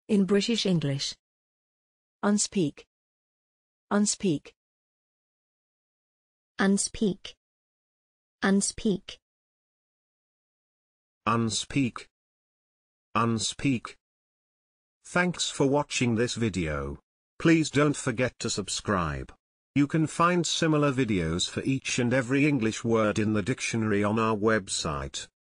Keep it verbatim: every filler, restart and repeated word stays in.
In British English. Unspeak. Unspeak. Unspeak. Unspeak. Unspeak. Unspeak. Thanks for watching this video. Please don't forget to subscribe. You can find similar videos for each and every English word in the dictionary on our website.